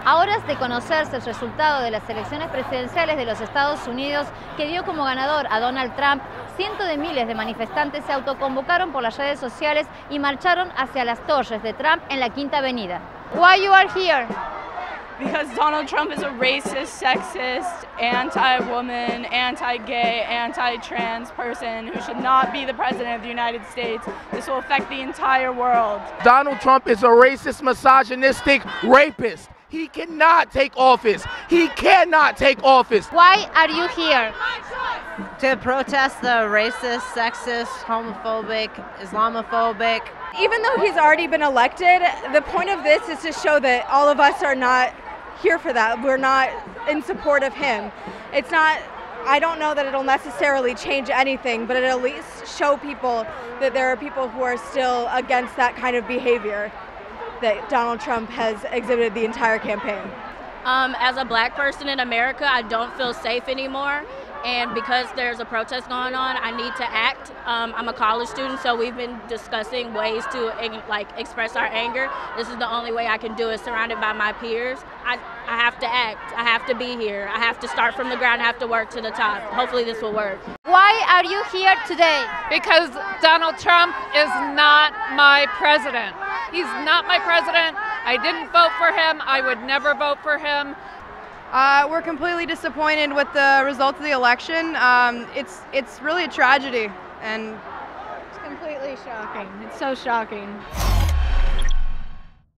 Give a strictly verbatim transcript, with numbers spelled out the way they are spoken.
A horas de conocerse el resultado de las elecciones presidenciales de los Estados Unidos, que dio como ganador a Donald Trump, cientos de miles de manifestantes se autoconvocaron por las redes sociales y marcharon hacia las torres de Trump en la Quinta Avenida. Why you are here? Because Donald Trump is a racist, sexist, anti-woman, anti-gay, anti-trans person who should not be the president of the United States. This will affect the entire world. Donald Trump is a racist, misogynistic rapist. He cannot take office. He cannot take office. Why are you here? To protest the racist, sexist, homophobic, Islamophobic. Even though he's already been elected, the point of this is to show that all of us are not here for that. We're not in support of him. It's not, I don't know that it'll necessarily change anything, but it'll at least show people that there are people who are still against that kind of behavior that Donald Trump has exhibited the entire campaign. Um, as a black person in America, I don't feel safe anymore. And because there's a protest going on, I need to act. Um, I'm a college student, so we've been discussing ways to like express our anger. This is the only way I can do it, surrounded by my peers. I, I have to act. I have to be here. I have to start from the ground. I have to work to the top. Hopefully this will work. Why are you here today? Because Donald Trump is not my president. He's not my president. I didn't vote for him. I would never vote for him. Uh, we're completely disappointed with the results of the election. Um, it's it's really a tragedy, and It's completely shocking. It's so shocking.